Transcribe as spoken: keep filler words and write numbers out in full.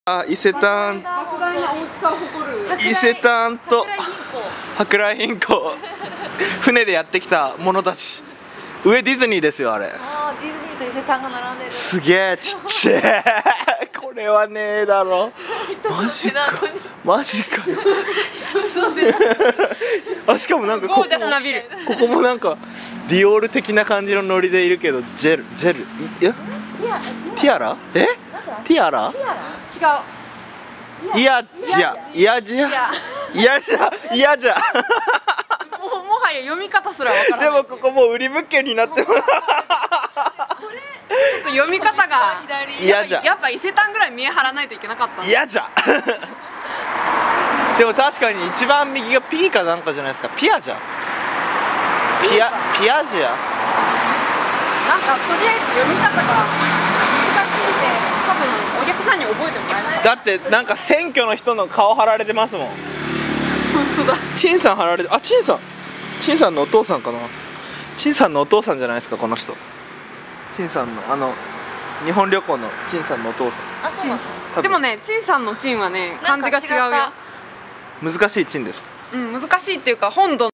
あ、伊勢丹、 莫大な大きさを誇る伊勢丹と舶来品庫船でやってきた者たち。上ディズニーですよあれ。 あー、ディズニーと伊勢丹が並んでる。 すげえちっちゃいこれはねえだろ。マジかマジかよあ、しかもなんかここゴージャスなビル。 ここもなんかディオール的な感じのノリでいるけど、ジェルジェルいやティアラえティアラ違う。 いやじゃいやじゃいやじゃいやじゃもうもはや読み方すらわからない。 でもここもう売り物件になってます。 ちょっと読み方が嫌じゃやっぱ伊勢丹ぐらい見え張らないといけなかった。 嫌じゃでも確かに一番右が P かなんかじゃないですか。ピアじゃピアピアジアなんかとりあえず読み方が難しすぎて多分お客さんに覚えてもらえない。 だってなんか選挙の人の顔貼られてますもん。 本当だ。 陳さん貼られて、あ、陳さん陳さんのお父さんかな。陳さんのお父さんじゃないですかこの人。陳さんのあの日本旅行の陳さんのお父さん。 あ、そうなんです。 多分でもね、陳さんの陳はね漢字が違うよ。 難しい陳ですか。 うん、難しいっていうか本土